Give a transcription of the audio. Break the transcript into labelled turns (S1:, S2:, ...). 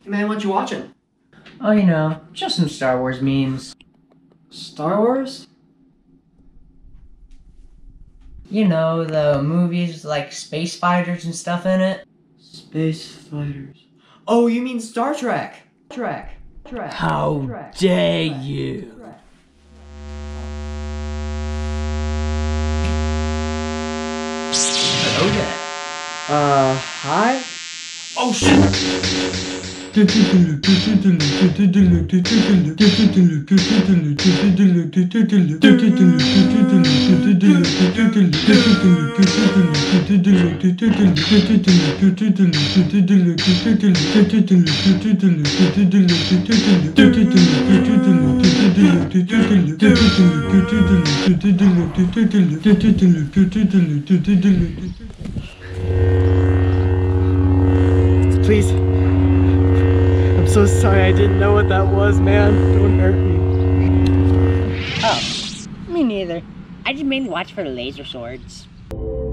S1: Hey man, what you watching?
S2: Oh, you know, just some Star Wars memes.
S1: Star Wars?
S2: You know, the movies like space fighters and stuff in it.
S1: Space fighters. Oh, you mean Star Trek?
S3: How dare you?
S2: Hello there.
S1: Hi?
S2: Oh shit!
S3: Please. I'm so sorry, I didn't know what that was, man. Don't hurt me.
S4: Oh, me neither. I just mainly watch for the laser swords.